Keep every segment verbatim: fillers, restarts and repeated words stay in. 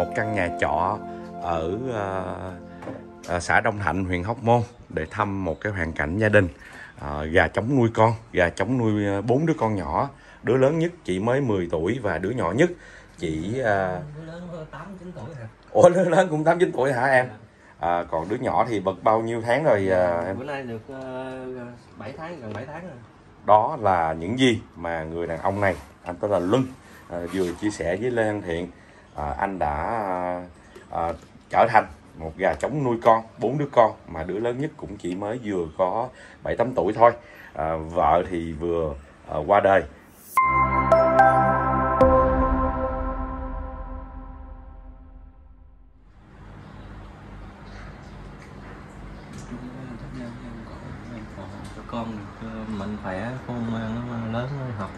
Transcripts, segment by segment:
căn nhà trọ ở uh, uh, xã Đông Thạnh, huyện Hóc Môn để thăm một cái hoàn cảnh gia đình uh, gà trống nuôi con, gà trống nuôi bốn đứa con nhỏ. Đứa lớn nhất chỉ mới mười tuổi và đứa nhỏ nhất chỉ uh... đứa lớn tám chín tuổi hả? Ủa, đứa lớn cũng tám chín tuổi hả em? À, còn đứa nhỏ thì bật bao nhiêu tháng rồi uh, em? Bữa nay được uh, bảy tháng, gần bảy tháng rồi. Đó là những gì mà người đàn ông này, anh tên là Luân, à, vừa chia sẻ với Lê Văn Thiện. à, Anh đã à, à, trở thành một gà trống nuôi con, bốn đứa con mà đứa lớn nhất cũng chỉ mới vừa có bảy tám tuổi thôi. à, Vợ thì vừa à, qua đời. Cho con được mạnh khỏe, con nó lớn nó học.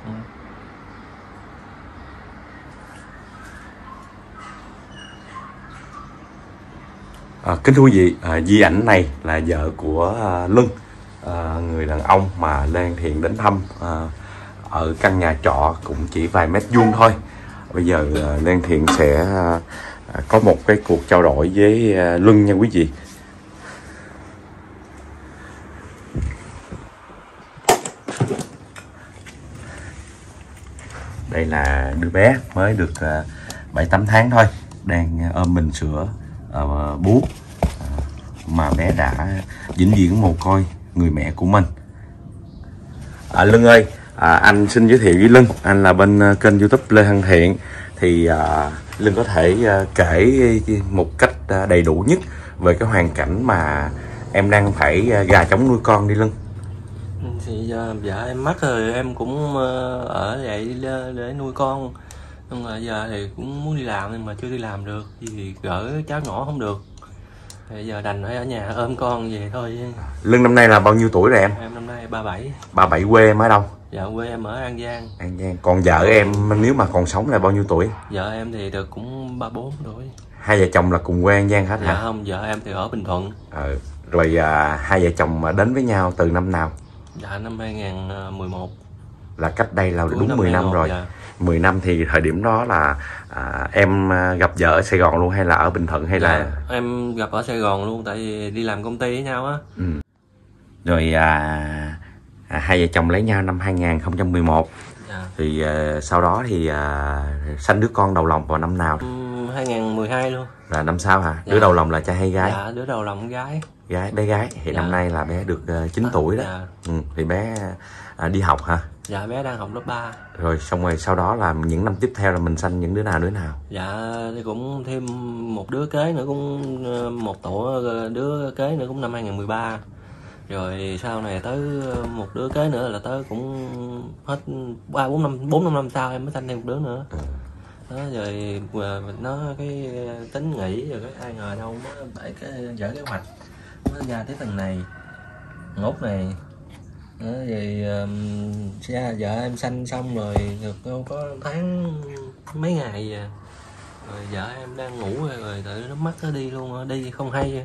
À, kính thưa quý vị, à, di ảnh này là vợ của à, Luân, à, người đàn ông mà Lê Văn Thiện đến thăm à, ở căn nhà trọ cũng chỉ vài mét vuông thôi. Bây giờ à, Lê Văn Thiện sẽ à, có một cái cuộc trao đổi với à, Luân nha quý vị. Đây là đứa bé mới được bảy tám tháng thôi, đang ôm bình sữa uh, bú, uh, mà bé đã vĩnh viễn mồ côi người mẹ của mình. À, Lân ơi, à, anh xin giới thiệu với Lân, anh là bên uh, kênh YouTube Lê Văn Thiện. Thì uh, Lân có thể uh, kể một cách uh, đầy đủ nhất về cái hoàn cảnh mà em đang phải uh, gà trống nuôi con đi Lân. Thì giờ vợ em mất rồi, em cũng ở vậy để nuôi con. Nhưng mà giờ thì cũng muốn đi làm nhưng mà chưa đi làm được, vì gỡ cháu nhỏ không được. Thì giờ đành phải ở nhà ôm con về thôi. Lân năm nay là bao nhiêu tuổi rồi em? Em năm nay ba bảy. ba bảy quê em ở đâu? Dạ quê em ở An Giang. An Giang. Còn vợ em nếu mà còn sống là bao nhiêu tuổi? Vợ em thì được cũng ba bốn tuổi. Hai vợ chồng là cùng quê An Giang hết hả? Dạ không, vợ em thì ở Bình Thuận. Ờ, rồi à, hai vợ chồng mà đến với nhau từ năm nào? Dạ năm hai nghìn mười một. Là cách đây là đúng mười năm rồi. Dạ. mười năm thì thời điểm đó là à, em gặp vợ ở Sài Gòn luôn hay là ở Bình Thuận hay dạ, là... Em gặp ở Sài Gòn luôn, tại vì đi làm công ty với nhau á. Ừ. Rồi à, à, hai vợ chồng lấy nhau năm hai nghìn không trăm mười một. Dạ. Thì à, sau đó thì à, sanh đứa con đầu lòng vào năm nào? Ừ, hai nghìn mười hai luôn. Là năm sau hả? Dạ. Đứa đầu lòng là trai hay gái? Dạ, đứa đầu lòng gái. Gái, bé gái. Thì dạ. Năm nay là bé được uh, chín tuổi đó. Dạ. Ừ, thì bé uh, đi học hả? Dạ, bé đang học lớp ba. Rồi xong rồi sau đó là những năm tiếp theo là mình sanh những đứa nào đứa nào? Dạ, thì cũng thêm một đứa kế nữa, cũng một tổ đứa kế nữa cũng năm hai nghìn mười ba. Rồi sau này tới một đứa kế nữa là tới cũng hết ba bốn năm bốn năm năm sau em mới sanh thêm một đứa nữa. Ừ. Đó, rồi nó cái tính nghỉ rồi cái ai ngờ đâu mới để cái dở kế hoạch nó ra tới tầng này ngốt này. Đó, rồi um, vợ em sanh xong rồi được có tháng mấy ngày vậy. Rồi vợ em đang ngủ rồi, rồi tự nó mất nó đi luôn, đi không hay.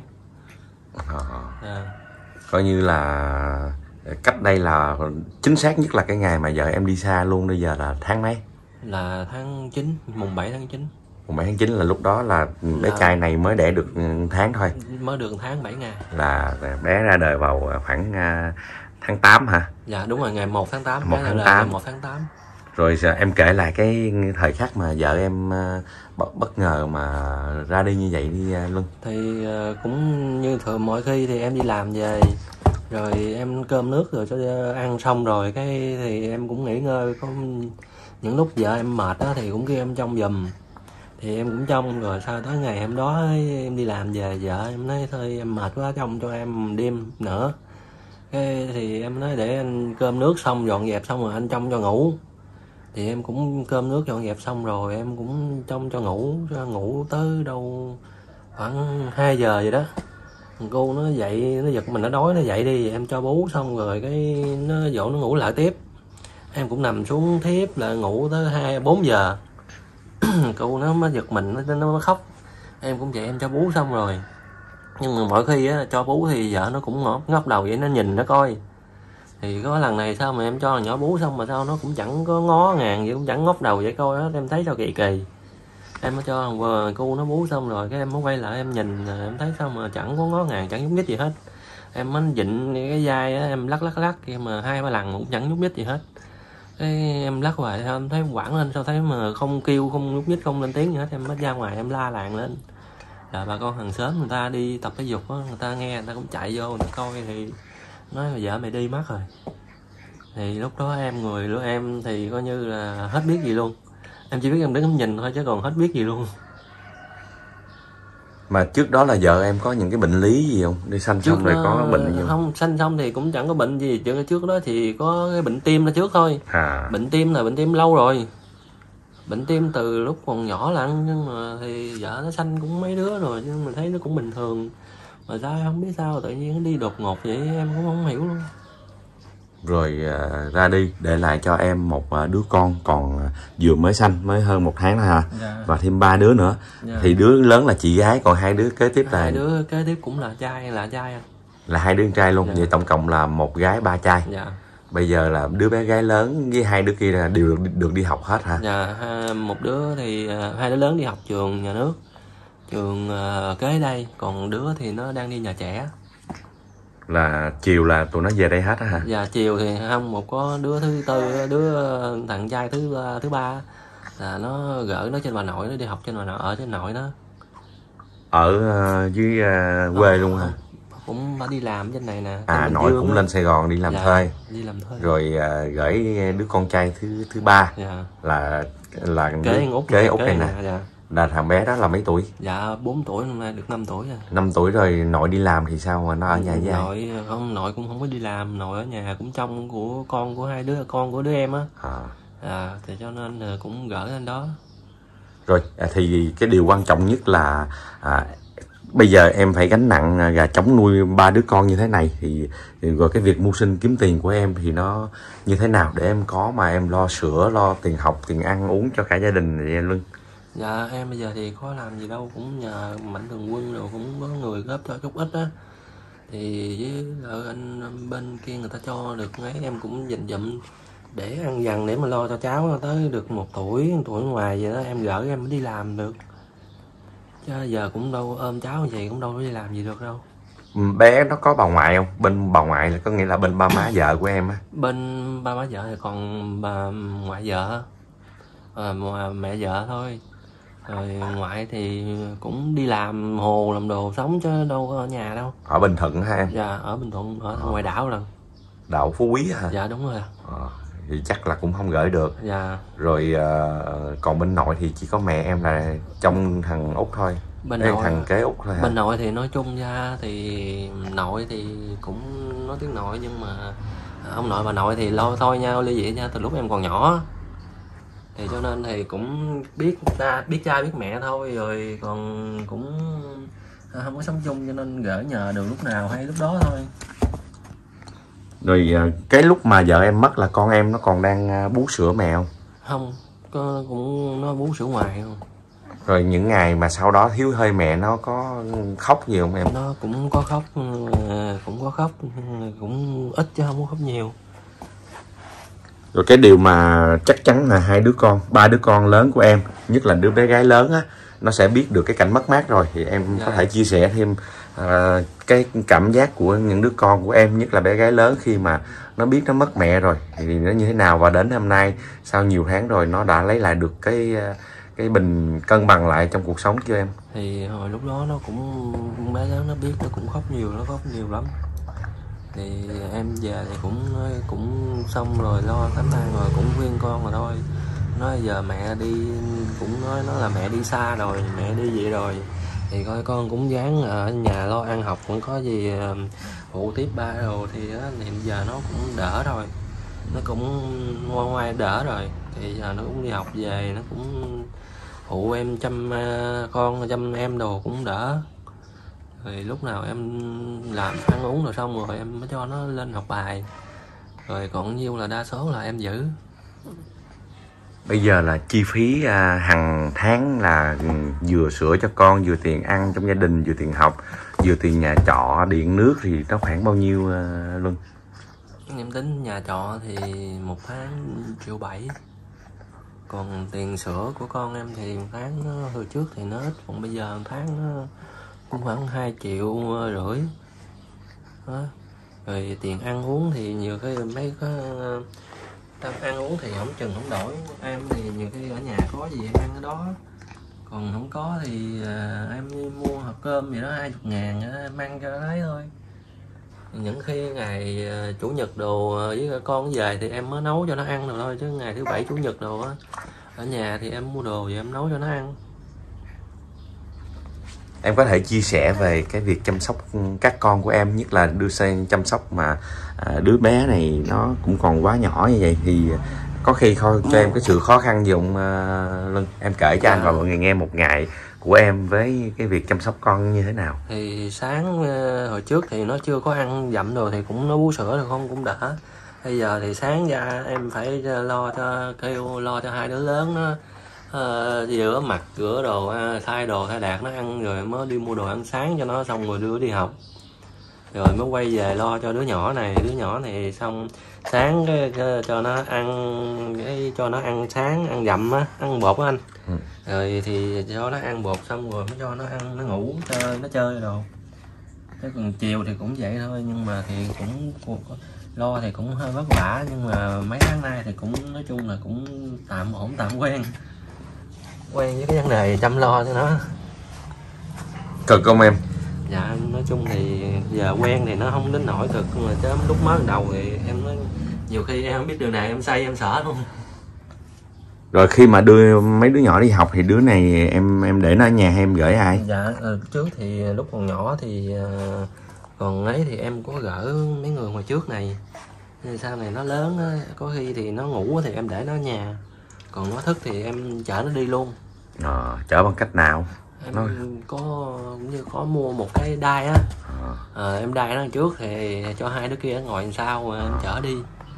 À. À. Coi như là cách đây là chính xác nhất là cái ngày mà vợ em đi xa luôn, bây giờ là tháng mấy? Là tháng chín, mùng bảy tháng chín. Mùng bảy tháng chín là lúc đó là bé là... trai này mới đẻ được tháng thôi. Mới được tháng bảy ngày. Là bé ra đời vào khoảng uh, tháng tám hả? Dạ đúng rồi, ngày một tháng tám. một tháng tám. một tháng tám. Rồi giờ em kể lại cái thời khắc mà vợ em uh, bất, bất ngờ mà ra đi như vậy đi uh, Luân. Thì uh, cũng như thường mọi khi thì em đi làm về rồi em cơm nước rồi cho ăn xong rồi cái thì em cũng nghỉ ngơi. Có những lúc vợ em mệt á thì cũng kêu em trông giùm, thì em cũng trông. Rồi sau tới ngày hôm đó em đi làm về vợ em nói thôi em mệt quá trông cho em đêm nữa. Cái thì em nói để anh cơm nước xong dọn dẹp xong rồi anh trông cho ngủ. Thì em cũng cơm nước dọn dẹp xong rồi em cũng trông cho ngủ, cho ngủ tới đâu khoảng hai giờ vậy đó. Cô nó dậy, nó giật mình, nó đói, nó dậy đi, em cho bú xong rồi cái nó dỗ nó ngủ lại tiếp. Em cũng nằm xuống thiếp là ngủ tới hai bốn giờ. Cô nó mới giật mình, nó nó khóc. Em cũng vậy, em cho bú xong rồi. Nhưng mà mỗi khi á cho bú thì vợ nó cũng ngóc, ngóc đầu vậy, nó nhìn nó coi. Thì có lần này sao mà em cho nhỏ bú xong mà sao nó cũng chẳng có ngó ngàng vậy, cũng chẳng ngóc đầu vậy coi đó, em thấy sao kỳ kỳ. Em mới cho thằng vừa cu nó bú xong rồi cái em mới quay lại em nhìn, em thấy sao mà chẳng có ngó ngàng, chẳng nhúc nhích gì hết. Em mới vịn cái vai á, em lắc lắc lắc kia mà hai ba lần cũng chẳng nhúc nhích gì hết. Cái em lắc hoài sao em thấy quẳng lên, sao thấy mà không kêu, không nhúc nhích, không lên tiếng gì hết. Em mới ra ngoài em la làng lên. Là bà con hàng xóm người ta đi tập thể dục á, người ta nghe người ta cũng chạy vô người ta coi thì nói là vợ mày đi mất rồi. Thì lúc đó em người lúc em thì coi như là hết biết gì luôn. Em chỉ biết em đứng em nhìn thôi chứ còn hết biết gì luôn. Mà trước đó là vợ em có những cái bệnh lý gì không? Đi sanh xong rồi có bệnh gì không? Không, sanh xong thì cũng chẳng có bệnh gì. Trước, trước đó thì có cái bệnh tim là trước thôi. À. Bệnh tim là bệnh tim lâu rồi. Bệnh tim từ lúc còn nhỏ lận. Nhưng mà thì vợ nó sanh cũng mấy đứa rồi. Nhưng mà thấy nó cũng bình thường. Mà sao không biết sao tự nhiên nó đi đột ngột vậy em cũng không hiểu luôn. Rồi uh, ra đi để lại cho em một uh, đứa con còn uh, vừa mới sanh, mới hơn một tháng thôi hả? Dạ. Và thêm ba đứa nữa. Dạ. Thì đứa lớn là chị gái, còn hai đứa kế tiếp là hai đứa kế tiếp cũng là trai, là trai anh. Là hai đứa con trai luôn. Dạ. Vậy tổng cộng là một gái ba trai. Dạ. Bây giờ là đứa bé gái lớn với hai đứa kia là đều được, được đi học hết hả? Dạ, một đứa thì hai đứa lớn đi học trường nhà nước, trường uh, kế đây, còn đứa thì nó đang đi nhà trẻ. Là chiều là tụi nó về đây hết hả? Dạ chiều thì không, một có đứa thứ tư, đứa thằng trai thứ thứ ba là nó gửi nó trên bà nội, nó đi học trên bà nội, ở trên nội nó. Ở uh, dưới uh, quê ờ, luôn hả? Cũng phải đi làm trên này nè. À nội cũng đó. Lên Sài Gòn đi làm dạ, thuê. Đi làm thuê. Rồi uh, gửi đứa con trai thứ thứ ba. Dạ. Là là kế đứa, út kế út này nè. Dạ. Là thằng bé đó là mấy tuổi? Dạ bốn tuổi, hôm nay được năm tuổi rồi. năm tuổi rồi. Nội đi làm thì sao mà nó ở nhà với ai? Nội không, nội cũng không có đi làm, nội ở nhà cũng trông của con của hai đứa, con của đứa em á. À. À thì cho nên cũng gửi lên đó. Rồi à, thì cái điều quan trọng nhất là à, bây giờ em phải gánh nặng gà trống nuôi ba đứa con như thế này thì, thì rồi cái việc mưu sinh kiếm tiền của em thì nó như thế nào để em có mà em lo sữa, lo tiền học, tiền ăn uống cho cả gia đình vậy anh Luân? Dạ em bây giờ thì có làm gì đâu, cũng nhờ Mạnh Thường Quân rồi cũng có người góp cho chút ít á. Thì với ở anh bên kia người ta cho được mấy, em cũng dành dụm để ăn dần để mà lo cho cháu tới được một tuổi, một tuổi ngoài vậy đó em gửi em mới đi làm được. Chứ giờ cũng đâu ôm cháu như vậy cũng đâu có đi làm gì được đâu. Bé nó có bà ngoại không? Bên bà ngoại là có nghĩa là bên ba má vợ của em á? Bên ba má vợ thì còn bà ngoại vợ, à, mẹ vợ thôi. Rồi ngoại thì cũng đi làm hồ làm đồ sống chứ đâu có ở nhà đâu. Ở Bình Thuận hả em? Dạ ở Bình Thuận, ở ngoài đảo rồi. Đảo Phú Quý hả? Dạ đúng rồi. À, thì chắc là cũng không gửi được. Dạ. Rồi uh, còn bên nội thì chỉ có mẹ em là trong thằng út thôi. Bên Ê, nội, thằng kế út thôi hả? Bên nội thì nói chung ra thì nội thì cũng nói tiếng nội, nhưng mà ông nội bà nội thì lo thôi nhau ly dị nha từ lúc em còn nhỏ. Thì cho nên thì cũng biết ta biết cha biết mẹ thôi, rồi còn cũng không có sống chung cho nên gửi nhờ được lúc nào hay lúc đó thôi. Rồi cái lúc mà vợ em mất là con em nó còn đang bú sữa mẹ không? Không, có, cũng nó bú sữa ngoài không. Rồi những ngày mà sau đó thiếu hơi mẹ nó có khóc nhiều không em? Nó cũng có khóc, cũng có khóc, cũng ít chứ không có khóc nhiều. Rồi cái điều mà chắc chắn là hai đứa con, ba đứa con lớn của em, nhất là đứa bé gái lớn á, nó sẽ biết được cái cảnh mất mát rồi. Thì em dạ. có thể chia sẻ thêm uh, cái cảm giác của những đứa con của em, nhất là bé gái lớn khi mà nó biết nó mất mẹ rồi thì nó như thế nào, và đến hôm nay sau nhiều tháng rồi nó đã lấy lại được cái cái bình cân bằng lại trong cuộc sống chưa em? Thì hồi lúc đó nó cũng bé lớn nó biết, nó cũng khóc nhiều, nó khóc nhiều lắm. Thì em về thì cũng nói cũng xong rồi, lo tắm thang rồi cũng khuyên con rồi thôi. Nói giờ mẹ đi, cũng nói nó là mẹ đi xa rồi, mẹ đi vậy rồi thì coi con cũng dáng ở nhà lo ăn học, cũng có gì phụ tiếp ba rồi thì đó, thì giờ nó cũng đỡ rồi, nó cũng ngoan ngoai đỡ rồi. Thì giờ nó cũng đi học về, nó cũng phụ em chăm con, chăm em đồ cũng đỡ. Rồi lúc nào em làm ăn uống rồi xong rồi em mới cho nó lên học bài. Rồi còn nhiêu là đa số là em giữ. Bây giờ là chi phí à, hàng tháng là vừa sữa cho con, vừa tiền ăn trong gia đình, vừa tiền học, vừa tiền nhà trọ, điện nước thì nó khoảng bao nhiêu à, Luân? Em tính nhà trọ thì một tháng triệu bảy. Còn tiền sữa của con em thì một tháng nó, hồi trước thì nó ít, còn bây giờ một tháng nó cũng khoảng hai triệu rưỡi đó. Rồi tiền ăn uống thì nhiều cái mấy có tâm ăn uống thì không chừng không đổi. Em thì nhiều khi ở nhà có gì em ăn cái đó, còn không có thì à, em đi mua hộp cơm gì đó hai chục ngàn em ăn cho đấy thôi. Những khi ngày à, chủ nhật đồ với con về thì em mới nấu cho nó ăn rồi thôi, chứ ngày thứ bảy chủ nhật đồ á ở nhà thì em mua đồ và em nấu cho nó ăn. Em có thể chia sẻ về cái việc chăm sóc các con của em, nhất là đưa sang chăm sóc mà à, đứa bé này nó cũng còn quá nhỏ như vậy thì có khi thôi cho em cái sự khó khăn gì không uh, Lân? Em kể cho anh và mọi người nghe một ngày của em với cái việc chăm sóc con như thế nào. Thì sáng uh, hồi trước thì nó chưa có ăn dặm rồi thì cũng nó bú sữa rồi không cũng đỡ. Bây giờ thì sáng ra em phải lo cho kêu lo cho hai đứa lớn nó uh, rửa mặt rửa đồ uh, thay đồ thay đạc nó ăn, rồi mới đi mua đồ ăn sáng cho nó xong rồi đưa đi học, rồi mới quay về lo cho đứa nhỏ này. Đứa nhỏ này xong sáng cái, cái, cho nó ăn cái cho nó ăn sáng ăn dặm á, ăn bột á anh. Ừ. Rồi thì cho nó ăn bột xong rồi mới cho nó ăn, nó ngủ chơi nó chơi đồ. Cái còn chiều thì cũng vậy thôi, nhưng mà thì cũng lo thì cũng hơi vất vả, nhưng mà mấy tháng nay thì cũng nói chung là cũng tạm ổn, tạm quen quen với cái vấn đề chăm lo cho nó. Cực không em? Dạ nói chung thì giờ quen thì nó không đến nổi cực, mà chứ lúc mới đầu thì em nói nhiều khi em không biết đường này em say em sợ luôn. Rồi khi mà đưa mấy đứa nhỏ đi học thì đứa này em em để nó ở nhà hay em gửi ai? Dạ trước thì lúc còn nhỏ thì còn ấy thì em có gửi mấy người ngoài trước này, nhưng sau này nó lớn á, có khi thì nó ngủ thì em để nó ở nhà, còn nó thức thì em chở nó đi luôn. À, chở bằng cách nào? Em Nói... có như có mua một cái đai á, à. À, em đai nó trước thì cho hai đứa kia ngồi đằng sau em à. chở đi.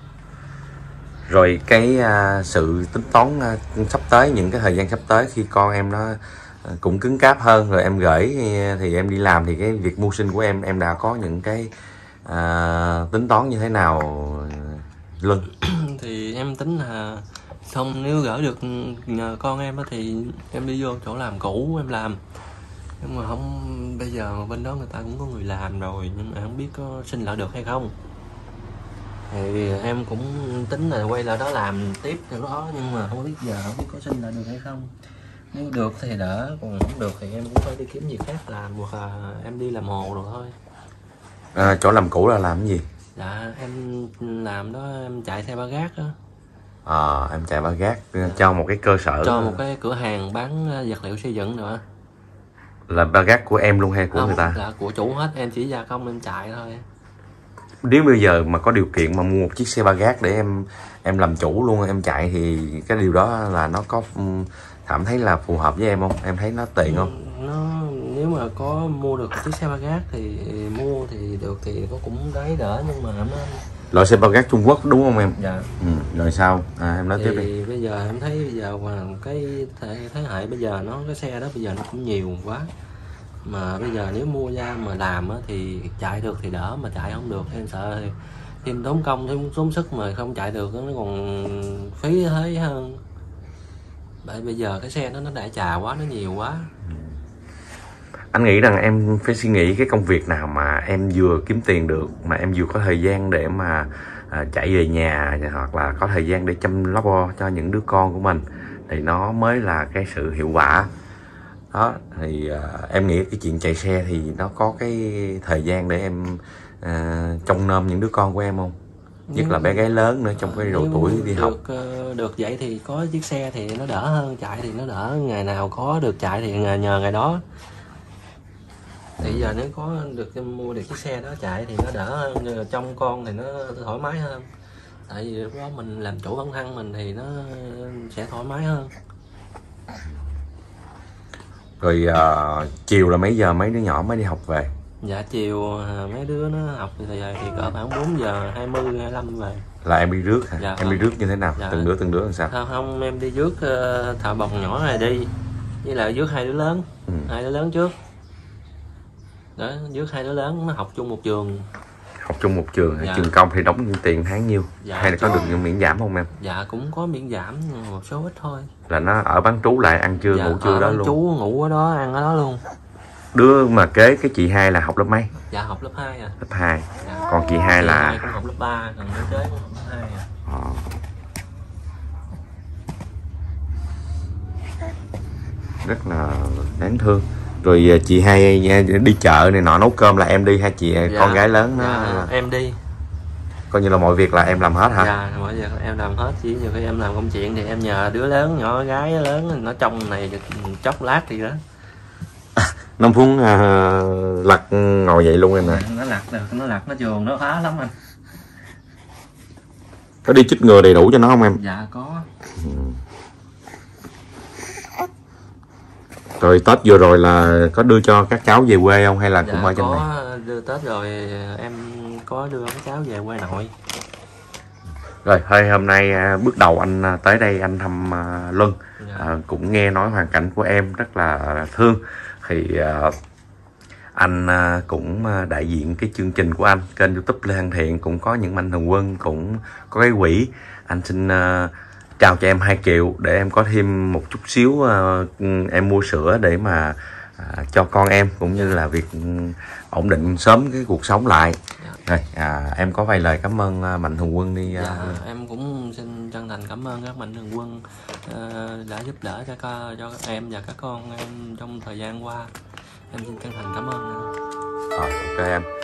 Rồi cái uh, sự tính toán uh, sắp tới, những cái thời gian sắp tới khi con em nó uh, cũng cứng cáp hơn rồi em gửi thì em đi làm, thì cái việc mưu sinh của em em đã có những cái uh, tính toán như thế nào Luân? Thì em tính là xong nếu gửi được nhờ con em á thì em đi vô chỗ làm cũ em làm, nhưng mà không, bây giờ bên đó người ta cũng có người làm rồi nhưng mà không biết có xin lại được hay không. Thì em cũng tính là quay lại đó làm tiếp theo đó, nhưng mà không biết giờ không biết có xin lại được hay không. Nếu được thì đỡ, còn không được thì em cũng phải đi kiếm việc khác làm, hoặc là em đi làm hồ rồi thôi. À, chỗ làm cũ là làm cái gì? Dạ em làm đó, em chạy xe ba gác đó. À, em chạy ba gác dạ. Cho một cái cơ sở, cho một cái cửa hàng bán vật liệu xây dựng nữa. Là ba gác của em luôn hay của không, người ta? Là của chủ hết, em chỉ gia công em chạy thôi. Nếu bây giờ mà có điều kiện mà mua một chiếc xe ba gác để em em làm chủ luôn em chạy thì cái điều đó là nó có cảm thấy là phù hợp với em không? Em thấy nó tiện không? Nó nếu mà có mua được chiếc xe ba gác thì mua thì được, thì nó cũng đấy đỡ, nhưng mà nó loại xe ba gác Trung Quốc đúng không em? Dạ. Ừ, rồi sao? À, em nói thì tiếp đi. Bây giờ em thấy bây giờ mà cái thế, thế hệ bây giờ nó cái xe đó bây giờ nó cũng nhiều quá, mà bây giờ nếu mua ra mà làm á, thì chạy được thì đỡ, mà chạy không được em sợ thì thêm tốn công thêm tốn sức, mà không chạy được nó còn phí thế hơn. Bởi bây giờ cái xe nó nó đã chà quá, nó nhiều quá. Anh nghĩ rằng em phải suy nghĩ cái công việc nào mà em vừa kiếm tiền được, mà em vừa có thời gian để mà à, chạy về nhà, hoặc là có thời gian để chăm lo cho những đứa con của mình, thì nó mới là cái sự hiệu quả. Đó thì à, em nghĩ cái chuyện chạy xe thì nó có cái thời gian để em à, trông nom những đứa con của em không? Nhất là bé gái lớn nữa, trong cái độ tuổi đi được, học. Được vậy thì có chiếc xe thì nó đỡ hơn, chạy thì nó đỡ, ngày nào có được chạy thì nhờ ngày đó. Thì giờ nếu có được mua được chiếc xe đó chạy thì nó đỡ hơn, trong con thì nó thoải mái hơn. Tại vì lúc đó mình làm chủ bản thân mình thì nó sẽ thoải mái hơn. Rồi uh, chiều là mấy giờ mấy đứa nhỏ mới đi học về? Dạ chiều mấy đứa nó học thì thì cỡ khoảng bốn giờ hai mươi, hai mươi lăm về. Là em đi rước hả? Dạ, em không. đi rước như thế nào? Dạ. Từng đứa từng đứa làm sao? Không, không em đi rước uh, thợ bồng nhỏ này đi, với lại rước hai đứa lớn, ừ. hai đứa lớn trước. Đó, rước hai đứa lớn nó học chung một trường. học chung một trường, Dạ. trường công thì đóng tiền tháng nhiêu? Dạ, hay là có cho- được những miễn giảm không em? Dạ cũng có miễn giảm một số ít thôi. Là nó ở bán trú lại ăn trưa Dạ, ngủ trưa ở đó bán luôn. chú ngủ ở đó, ăn ở đó luôn. Đứa mà kế cái chị hai là học lớp mấy? Dạ học lớp hai à. Lớp hai. Dạ. Còn chị hai là hai cũng học lớp ba, còn đứa kế cũng học lớp hai à. Ờ. Rất là đáng thương. Rồi à, chị hai nha, đi chợ này nọ nấu cơm là em đi hay chị Dạ, con gái lớn nó dạ, em đi. coi như là mọi việc là em làm hết hả? Dạ mọi việc em làm hết, chỉ nhiều khi em làm công chuyện thì em nhờ đứa lớn, nhỏ gái lớn nó trong này được chốc lát thì đó. Năm phút uh, lặt ngồi vậy luôn em nè. Nó lặt được, nó lặt nó chuồng nó phá lắm anh. Có đi chích ngừa đầy đủ cho nó không em? Dạ có. Rồi Tết vừa rồi là có đưa cho các cháu về quê không hay là Dạ cũng ở trên này? có, đưa Tết rồi em có đưa các cháu về quê nội. Rồi hơi hôm nay à, bước đầu anh à, tới đây anh thăm à, Luân. Dạ. À, cũng nghe nói hoàn cảnh của em rất là thương thì à, anh à, cũng à, đại diện cái chương trình của anh kênh YouTube Lê Hằng Thiện cũng có những mạnh thường quân, cũng có cái quỹ. Anh xin à, trao cho em hai triệu để em có thêm một chút xíu à, em mua sữa để mà à, cho con em cũng như là việc ổn định sớm cái cuộc sống lại. Rồi, à, em có vài lời cảm ơn à, mạnh thường quân đi. À... Dạ, em cũng xin chân thành cảm ơn các mạnh thường quân uh, đã giúp đỡ cho co, cho các em và các con em trong thời gian qua. Em xin chân thành cảm ơn. Rồi, ok em.